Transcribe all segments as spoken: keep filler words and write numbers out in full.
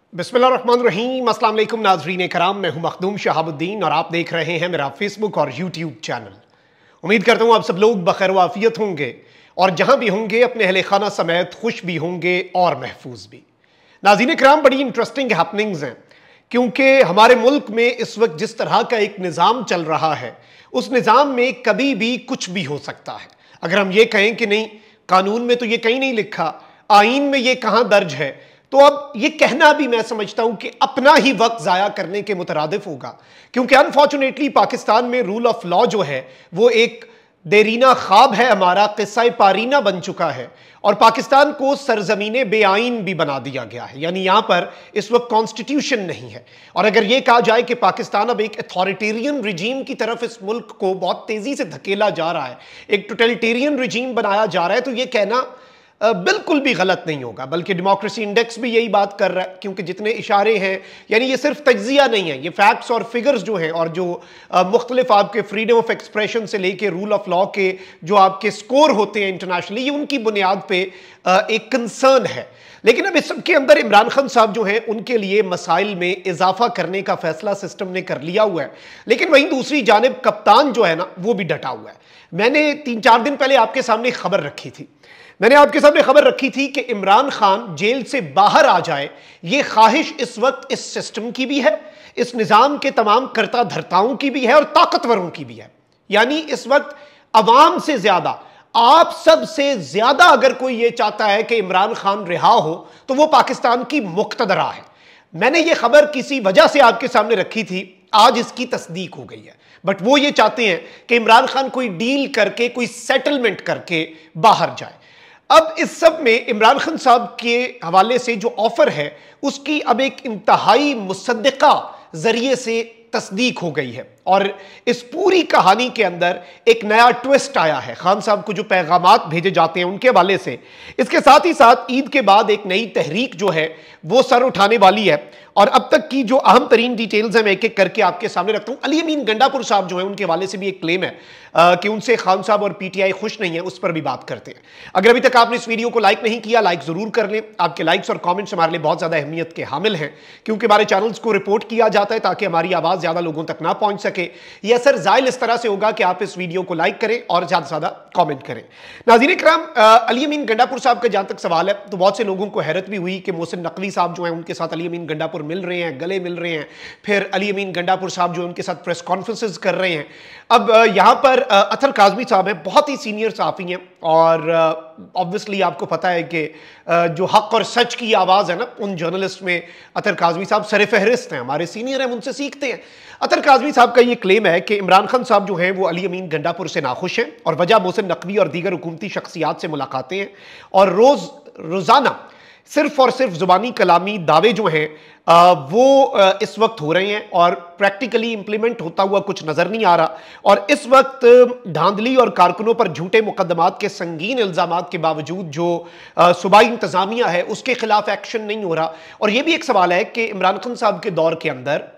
बिस्मिल्लाहिर्रहमानिर्रहीम, अस्सलाम वालेकुम नाज़रीन कराम, मैं हूं मखदूम शहाबुद्दीन और आप देख रहे हैं मेरा फेसबुक और यूट्यूब चैनल। उम्मीद करता हूं आप सब लोग बखैर वाफियत होंगे और जहां भी होंगे अपने अहले खाना समेत खुश भी होंगे और महफूज भी। नाज़रीन कराम, बड़ी इंटरेस्टिंग हैपनिंग्स हैं क्योंकि हमारे मुल्क में इस वक्त जिस तरह का एक निज़ाम चल रहा है उस निज़ाम में कभी भी कुछ भी हो सकता है। अगर हम ये कहें कि नहीं, कानून में तो ये कहीं नहीं लिखा, आईन में ये कहां दर्ज है, तो अब ये कहना भी मैं समझता हूं कि अपना ही वक्त जाया करने के मुतरादिफ होगा, क्योंकि अनफॉर्चुनेटली पाकिस्तान में रूल ऑफ लॉ जो है वो एक देरीना ख्वाब है, हमारा किस्सा पारीना बन चुका है और पाकिस्तान को सरजमीने बेआईन भी बना दिया गया है। यानी यहां पर इस वक्त कॉन्स्टिट्यूशन नहीं है और अगर यह कहा जाए कि पाकिस्तान अब एक अथॉरिटेरियन रिजीम की तरफ इस मुल्क को बहुत तेजी से धकेला जा रहा है, एक टोटलिटेरियन रिजीम बनाया जा रहा है, तो यह कहना बिल्कुल भी गलत नहीं होगा। बल्कि डेमोक्रेसी इंडेक्स भी यही बात कर रहा है, क्योंकि जितने इशारे हैं, यानी ये सिर्फ तज्जिया नहीं है, ये फैक्ट्स और फिगर्स जो हैं और जो मुख्तलिफ आपके फ्रीडम ऑफ एक्सप्रेशन से लेके रूल ऑफ लॉ के जो आपके स्कोर होते हैं इंटरनेशनली, ये उनकी बुनियाद पे एक कंसर्न है। लेकिन अब इस सब के अंदर इमरान खान साहब जो हैं उनके लिए मसाइल में इजाफा करने का फैसला सिस्टम ने कर लिया हुआ है, लेकिन वहीं दूसरी जानिब कप्तान जो है ना वो भी डटा हुआ है। मैंने तीन चार दिन पहले आपके सामने खबर रखी थी मैंने आपके सामने खबर रखी थी कि इमरान खान जेल से बाहर आ जाए, यह ख्वाहिश इस वक्त इस सिस्टम की भी है, इस निजाम के तमाम कर्ता धर्ताओं की भी है और ताकतवरों की भी है। यानी इस वक्त अवाम से ज्यादा, आप सब से ज्यादा अगर कोई यह चाहता है कि इमरान खान रिहा हो तो वो पाकिस्तान की मुक्तदरा है। मैंने ये खबर किसी वजह से आपके सामने रखी थी, आज इसकी तस्दीक हो गई है। बट वो ये चाहते हैं कि इमरान खान कोई डील करके, कोई सेटलमेंट करके बाहर जाए। अब इस सब में इमरान खान साहब के हवाले से जो ऑफर है उसकी अब एक इंतहाई मुसद्दिका जरिए से तस्दीक हो गई है और इस पूरी कहानी के अंदर एक नया ट्विस्ट आया है। खान साहब को जो पैगामात भेजे जाते हैं उनके हवाले से, इसके साथ ही साथ ईद के बाद एक नई तहरीक जो है वो सर उठाने वाली है और अब तक की जो अहम तरीन डिटेल्स हैं मैं एक एक करके आपके सामने रखता हूं। अली अमीन गंडापुर साहब जो है उनके हवाले से भी एक क्लेम है आ, कि उनसे खान साहब और पीटीआई खुश नहीं है, उस पर भी बात करते हैं। अगर अभी तक आपने इस वीडियो को लाइक नहीं किया, लाइक जरूर कर लें। आपके लाइक्स और कमेंट्स हमारे लिए बहुत ज्यादा अहमियत के हामिल हैं, क्योंकि हमारे चैनल्स को रिपोर्ट किया जाता है ताकि हमारी आवाज ज्यादा लोगों तक ना पहुंच सके। यह असर जाहिल इस तरह से होगा कि आप इस वीडियो को लाइक करें और ज्यादा से ज्यादा कमेंट करें। नाज़रीन इकराम, अली अमीन गंडापुर साहब का जहां तक सवाल है तो बहुत से लोगों को हैरत भी हुई कि मोहसिन नकवी साहब जो है उनके साथ अली अमीन गंडापुर मिल रहे हैं, गले मिल रहे हैं, फिर अली अमीन गंडापुर साहब जो उनके साथ प्रेस कॉन्फ्रेंसेस कर रहे हैं। अब यहां पर अतर काज़मी साहब हैं, बहुत ही सीनियर सहाफ़ी हैं और ऑब्वियसली आपको पता है कि जो हक और सच की आवाज़ है ना, उन जर्नलिस्ट में अतर काज़मी साहब सर फहरिस्त हैं, हमारे सीनियर हैं, उनसे सीखते हैं। अतर काज़मी साहब का ये क्लेम है कि इमरान खान साहब जो हैं वो अली अमीन गंडापुर से नाखुश हैं और वजह मोहसिन नकवी और दीगर हुकूमती शख्सियात से मुलाकातें हैं और रोज़ रोज़ाना सिर्फ और सिर्फ जुबानी कलामी दावे जो हैं वो इस वक्त हो रहे हैं और प्रैक्टिकली इंप्लीमेंट होता हुआ कुछ नजर नहीं आ रहा। और इस वक्त धांधली और कारकुनों पर झूठे मुकदमात के संगीन इल्जामात के बावजूद जो सूबाई इंतजामिया है उसके खिलाफ एक्शन नहीं हो रहा। और यह भी एक सवाल है कि इमरान खान साहब के दौर के अंदर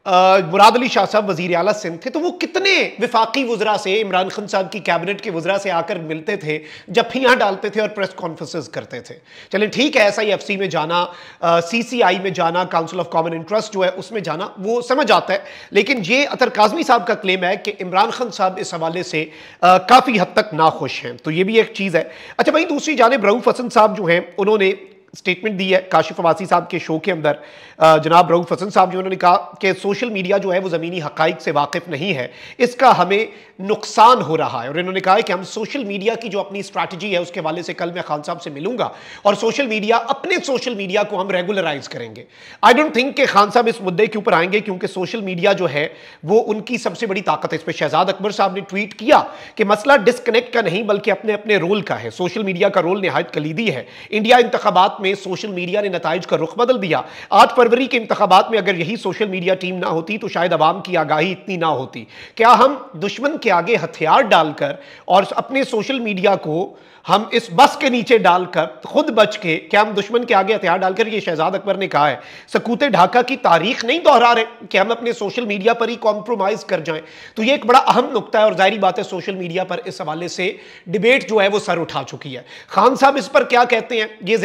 मुराद अली शाह साहब वजीर आला सिंध थे, तो वो कितने विफाकी वज़रा से, इमरान खान साहब की कैबिनेट के वज़रा से आकर मिलते थे, जफ्फियाँ डालते थे और प्रेस कॉन्फ्रेंसेस करते थे। चलें ठीक है, एस आई एफ सी में जाना, सी सी आई में जाना, काउंसिल ऑफ कॉमन इंटरेस्ट जो है उसमें जाना, वो समझ आता है। लेकिन ये अतर काज़मी साहब का क्लेम है कि इमरान खान साहब इस हवाले से काफ़ी हद तक नाखुश हैं, तो ये भी एक चीज़ है। अच्छा, वहीं दूसरी जानिब रऊफ हसन साहब जो हैं उन्होंने स्टेटमेंट दी है काशिफ अब्बासी साहब के शो के अंदर। जनाब रऊफ हसन साहब जो उन्होंने कहा कि सोशल मीडिया जो है वो ज़मीनी हक़ाइक़ से वाकिफ़ नहीं है, इसका हमें नुकसान हो रहा है। और इन्होंने कहा है कि हम सोशल मीडिया की जो अपनी स्ट्रैटेजी है उसके हवाले से कल मैं खान साहब से मिलूंगा और सोशल मीडिया, अपने सोशल मीडिया को हम रेगुलराइज करेंगे। आई डोंट थिंक कि खान साहब इस मुद्दे के ऊपर आएंगे, क्योंकि सोशल मीडिया जो है वो उनकी सबसे बड़ी ताकत है। इस पर शहजाद अकबर साहब ने ट्वीट किया कि मसला डिस्कनेक्ट का नहीं बल्कि अपने अपने रोल का है। सोशल मीडिया का रोल निहायत कलीदी है। इंडिया इंतखाबात में सोशल मीडिया ने नताइज का रुख बदल दिया। आठ फरवरी के इंतखाबात में अगर यही सोशल मीडिया टीम ना होती तो शायद अवाम की आगाही इतनी ना होती। क्या हम दुश्मन के आगे हथियार डालकर और अपने सोशल मीडिया को हम इस बस के नीचे डालकर खुद बच के, क्या हम दुश्मन के आगे हथियार डालकर, ये शहजाद अकबर ने कहा है, सकूते ढाका की तारीख नहीं दोहरा रहे कि हम अपने सोशल मीडिया पर ही कॉम्प्रोमाइज कर जाएं? तो ये एक बड़ा अहम नुक्ता है और जाहिर बात है सोशल मीडिया पर इस हवाले से डिबेट जो है वो सर उठा चुकी है। खान साहब इस पर क्या कहते हैं ये ज्यादा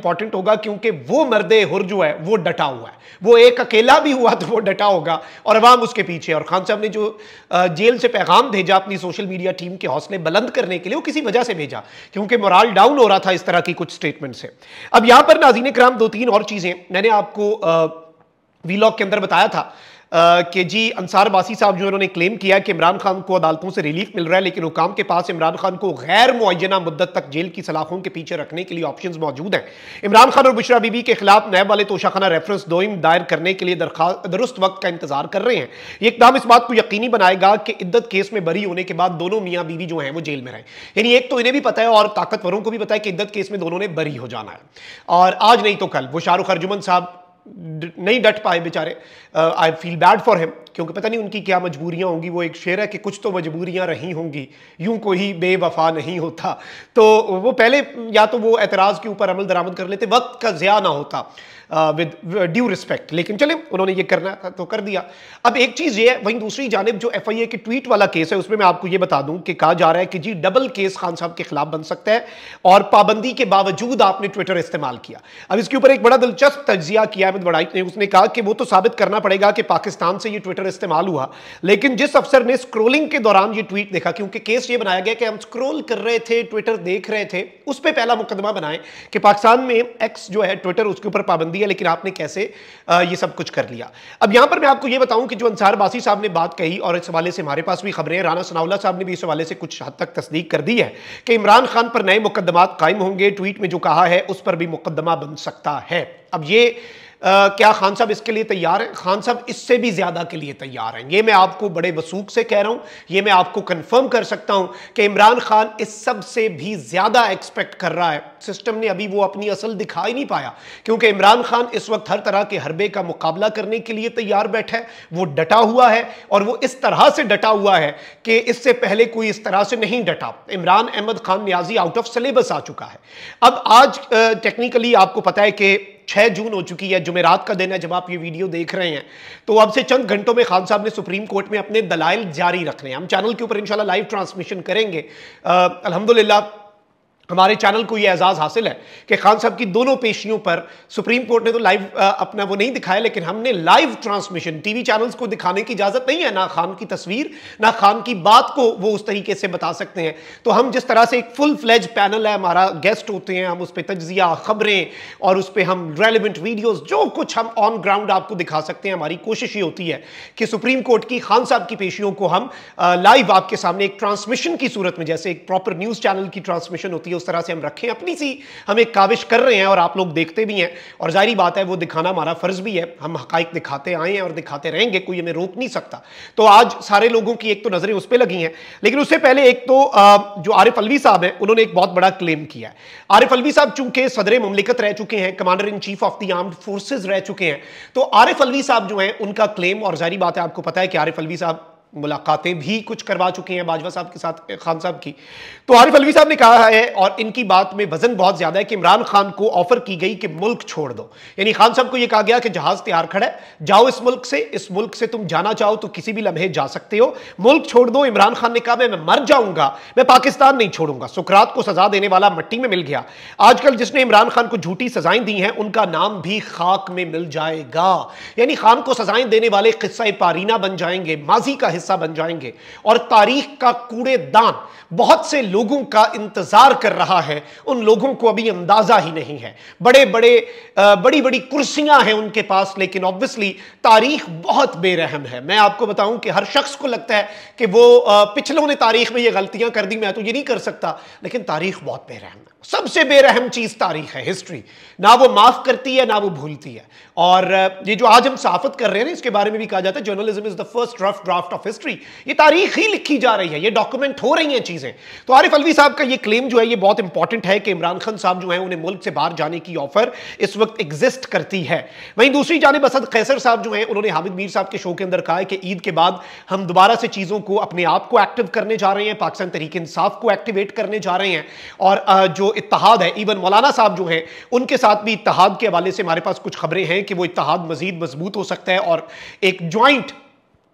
इंपॉर्टेंट होगा, क्योंकि वो मर्दे हुर जो है वो डटा हुआ है, वो एक अकेला भी हुआ तो वो डटा होगा और अवाम उसके पीछे। और खान साहब ने जो जेल से पैगाम भेजा अपनी सोशल मीडिया टीम के हौसले बुलंद करने के लिए, वो किसी वजह से भेजा, क्योंकि मोराल डाउन हो रहा था इस तरह की कुछ स्टेटमेंट से। अब यहां पर नाज़रीन किराम दो तीन और चीजें मैंने आपको वीलॉग के अंदर बताया था कि जी अंसार बासी साहब जो उन्होंने क्लेम किया कि इमरान खान को अदालतों से रिलीफ मिल रहा है, लेकिन हुकाम के पास इमरान खान को गैर मुअय्यना मुद्दत तक जेल की सलाखों के पीछे रखने के लिए ऑप्शंस मौजूद हैं। इमरान खान और बुशरा बीबी के खिलाफ नैब वाले तोशाखाना रेफरेंस दोइम दायर करने के लिए दरखास्त दुरुस्त वक्त का इंतजार कर रहे हैं। ये इकदाम इस बात को यकीनी बनाएगा कि इद्दत केस में बरी होने के बाद दोनों मियाँ बीवी जो हैं वो जेल में रहें। यानी एक तो इन्हें भी पता है और ताकतवरों को भी पता है कि इद्दत केस में दोनों ने बरी हो जाना है, और आज नहीं तो कल वो शाहरुख अर्जुमन साहब नहीं डट पाए बेचारे। I feel bad for him, क्योंकि पता नहीं उनकी क्या मजबूरियां होंगी। वो एक शेर है कि कुछ तो मजबूरियां रही होंगी, यूं कोई बेवफा नहीं होता। तो वो पहले या तो वो एतराज़ के ऊपर अमल दरामद कर लेते, वक्त का ज़िया ना होता विद ड्यू रिस्पेक्ट, लेकिन चले उन्होंने ये करना तो कर दिया। अब एक चीज़ ये है, वहीं दूसरी जानिब जो एफ आई ए के ट्वीट वाला केस है उसमें मैं आपको ये बता दूं कि कहा जा रहा है कि जी डबल केस खान साहब के खिलाफ बन सकता है, और पाबंदी के बावजूद आपने ट्विटर इस्तेमाल किया। अब इसके ऊपर एक बड़ा दिलचस्प तज्जिया किया अहमद बड़ाई ने। उसने कहा कि वो तो साबित करना पड़ेगा कि पाकिस्तान से ये ट्विटर इस्तेमाल हुआ, लेकिन जिस अफसर ने स्क्रोलिंग के दौरान ये ट्वीट देखा, क्योंकि केस ये बनाया गया कि हम स्क्रोल कर रहे थे, ट्विटर देख रहे थे, उस पर पहला मुकदमा बनाए कि पाकिस्तान में एक्स जो है ट्विटर उसके ऊपर पाबंदी है, लेकिन आपने कैसे आ, ये सब कुछ कर लिया। अब यहां पर मैं आपको ये बताऊं कि जो अंसार बासी साहब ने बात कही, और इस हवाले से हमारे पास भी खबरें, राना सनाउल्लाह साहब ने भी इस हवाले से कुछ हद तक तस्दीक कर दी है कि इमरान खान पर नए मुकदमात कायम होंगे। ट्वीट में जो कहा है उस पर भी मुकदमा बन सकता है। अब ये Uh, क्या खान साहब इसके लिए तैयार हैं? खान साहब इससे भी ज्यादा के लिए तैयार हैं। ये मैं आपको बड़े वसूख से कह रहा हूं, ये मैं आपको कंफर्म कर सकता हूं कि इमरान खान इस सब से भी ज्यादा एक्सपेक्ट कर रहा है। सिस्टम ने अभी वो अपनी असल दिखा ही नहीं पाया, क्योंकि इमरान खान इस वक्त हर तरह के हरबे का मुकाबला करने के लिए तैयार बैठा है। वो डटा हुआ है, और वो इस तरह से डटा हुआ है कि इससे पहले कोई इस तरह से नहीं डटा। Imran Ahmad Khan Niazi out of syllabus आ चुका है। अब आज टेक्निकली आपको पता है कि छह जून हो चुकी है, जुमेरात का दिन है जब आप ये वीडियो देख रहे हैं। तो अब से चंद घंटों में खान साहब ने सुप्रीम कोर्ट में अपने दलाइल जारी रखने हैं। हम चैनल के ऊपर इंशाल्लाह लाइव ट्रांसमिशन करेंगे। अल्हम्दुलिल्लाह हमारे चैनल को यह एजाज हासिल है कि खान साहब की दोनों पेशियों पर सुप्रीम कोर्ट ने तो लाइव अपना वो नहीं दिखाया, लेकिन हमने लाइव ट्रांसमिशन, टीवी चैनल्स को दिखाने की इजाजत नहीं है, ना खान की तस्वीर ना खान की बात को वो उस तरीके से बता सकते हैं। तो हम जिस तरह से एक फुल फ्लेज पैनल है, हमारा गेस्ट होते हैं, हम उस पर तज्जिया, खबरें और उस पर हम रेलिवेंट वीडियोस, जो कुछ हम ऑन ग्राउंड आपको दिखा सकते हैं। हमारी कोशिश ये होती है कि सुप्रीम कोर्ट की खान साहब की पेशियों को हम लाइव आपके सामने एक ट्रांसमिशन की सूरत में, जैसे एक प्रॉपर न्यूज चैनल की ट्रांसमिशन होती है, उस तरह से हम रखें। अपनी सी हम एक काविश कर रहे हैं और आप लोग देखते भी हैं, और जाहिर बात है वो दिखाना हमारा फर्ज भी है। हम हकाइक दिखाते आए हैं और दिखाते रहेंगे, कोई हमें रोक नहीं सकता। तो आज सारे लोगों की एक तो नजरें उस पर लगी हैं, लेकिन उससे पहले एक तो जो आरिफ अलवी साहब हैं उन्होंने एक बहुत बड़ा क्लेम किया है। आरिफ अलवी साहब चूंकि सदर मुमलिकत रह चुके हैं, commander in chief of the armed forces रह चुके हैं, तो आरिफ अलवी साहब जो हैं उनका क्लेम, और जाहिर बात है आपको पता है कि आरिफ अलवी साहब मुलाकातें भी कुछ करवा चुके हैं बाजवा साहब के साथ, खान साहब की। तो आरिफ अलवी साहब ने कहा है, और इनकी बात में वजन बहुत ज्यादा है, कि इमरान खान को ऑफर की गई कि मुल्क छोड़ दो। यानी खान साहब को यह कहा गया कि जहाज तैयार खड़ा है, जाओ इस मुल्क से, इस मुल्क से तुम जाना चाहो तो किसी भी लम्हे जा सकते हो, मुल्क छोड़ दो। इमरान खान ने कहा मैं, मैं मर जाऊंगा, मैं पाकिस्तान नहीं छोड़ूंगा। सुकरात को सजा देने वाला मट्टी में मिल गया। आजकल जिसने इमरान खान को झूठी सजाएं दी हैं उनका नाम भी खाक में मिल जाएगा। यानी खान को सजाएं देने वाले किस्सा पारीना बन जाएंगे, माजी का हिस्सा बन जाएंगे, और तारीख का कूड़ेदान बहुत से लोगों का इंतजार कर रहा है। उन लोगों को अभी अंदाजा ही नहीं है। बड़े बड़े बड़ी बड़ी कुर्सियां हैं उनके पास, लेकिन ऑब्वियसली तारीख बहुत बेरहम है। मैं आपको बताऊं कि हर शख्स को लगता है कि वो पिछलों ने तारीख में ये गलतियां कर दी, मैं तो ये नहीं कर सकता, लेकिन तारीख बहुत बेरहम है। सबसे बेरहम चीज तारीख है, हिस्ट्री। ना वो माफ करती है ना वो भूलती है। और ये जो आज हम सहाफत कर रहे हैं, इसके बारे में भी कहा जाता है journalism is the first rough draft of history. ये तारीख ही लिखी जा रही है, ये डॉक्यूमेंट हो रही हैं चीजें। तो आरिफ अलवी साहब का ये क्लेम जो है ये बहुत इंपॉर्टेंट है कि इमरान खान साहब जो है उन्हें मुल्क से बाहर जाने की ऑफर इस वक्त एग्जिस्ट करती है। वहीं दूसरी जानिब असद कैसर साहब जो है उन्होंने हामिद मीर साहब के शो के अंदर कहा है कि ईद के बाद हम दोबारा से चीजों को, अपने आप को एक्टिव करने जा रहे हैं, पाकिस्तान तहरीक इंसाफ को एक्टिवेट करने जा रहे हैं, और जो इत्तेहाद है, इवन मौलाना साहब जो हैं उनके साथ भी इत्तेहाद के हवाले से हमारे पास कुछ खबरें हैं कि वो इत्तेहाद मजीद मजबूत हो सकता है, और एक ज्वाइंट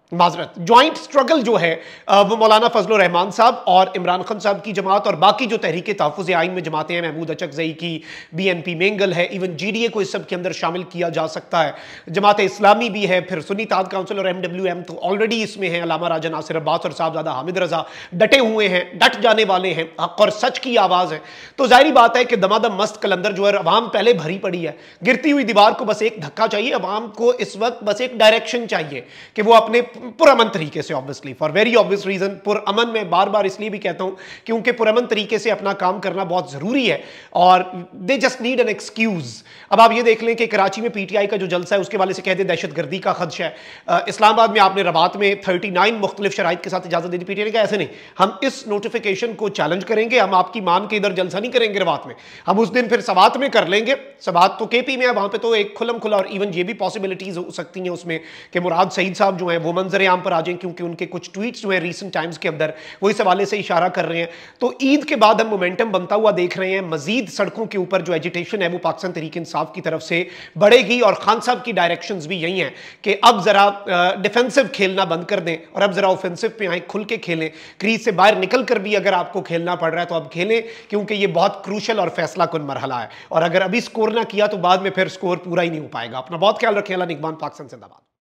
माजरत ज्वाइंट स्ट्रगल जो है वो मौलाना फजलुर रहमान साहब और इमरान खान साहब की जमात और बाकी जो तहरीक तहफ़्फ़ुज़ आइन में जमातें हैं, महमूद अचकज़ई की, बी एन पी मेंगल है, इवन जी डी ए को इस सब के अंदर शामिल किया जा सकता है, जमात इस्लामी भी है, फिर सुन्नी इत्तेहाद काउंसिल और एम डब्ल्यू एम तो ऑलरेडी इसमें है, अल्लामा राजा नासिर अब्बास और साहबजादा हामिद रजा डटे हुए हैं, डट जाने वाले हैं, हक और सच की आवाज़ है। तो जाहिर बात है कि दमादम मस्त कलंदर जो है अवाम पहले भरी पड़ी है, गिरती हुई दीवार को बस एक धक्का चाहिए, अवाम को इस वक्त बस एक डायरेक्शन चाहिए कि वो अपने पुरअमन तरीके से, obviously for very obvious reason, पुरअमन में बार बार इसलिए भी कहता हूं क्योंकि पुरअमन तरीके से अपना काम करना बहुत जरूरी है और they just need an excuse. अब आप ये देख लें कि कराची में पीटीआई का जो जलसा है उसके वाले से कह दे दहशतगर्दी का खदशा है, इस्लामाबाद में आपने रबात में थर्टी नाइन मुख्तलिफ शराइत के साथ इजाजत दे दी, पीटीआई ने कहा ऐसे नहीं, हम इस नोटिफिकेशन को चैलेंज करेंगे, हम आपकी मान के इधर जलसा नहीं करेंगे रबात में, हम उस दिन फिर सवात में कर लेंगे। सवात तो केपी में है, वहां पर तो एक खुलम खुला और इवन ये भी पॉसिबिलिटीज हो सकती हैं उसमें कि मुराद सईद साहब जो है वो मंजर आम पर आ जाएं, क्योंकि उनके कुछ ट्वीट्स जो है रीसेंट टाइम्स के अंदर वो इस हवाले से इशारा कर रहे हैं। तो ईद के बाद हम मोमेंटम बनता हुआ देख रहे हैं, मजीद सड़कों के ऊपर जो एजिटेशन है वो पाकिस्तान तहरीक इंसाफ की तरफ से बढ़ेगी और खान साहब की डायरेक्शंस भी यही हैं कि अब जरा डिफेंसिव खेलना बंद कर दें और अब जरा ऑफेंसिव पे आए, खुल के खेलें, क्रीज से बाहर निकल कर भी अगर आपको खेलना पड़ रहा है तो अब खेलें, क्योंकि ये बहुत क्रूशल और फैसला कुन मरहला है और अगर अभी स्कोर ना किया तो बाद में फिर स्कोर पूरा ही नहीं हो पाएगा। अपना बहुत ख्याल रखें। अल्लाह निगहबान। पाकिस्तान जिंदाबाद।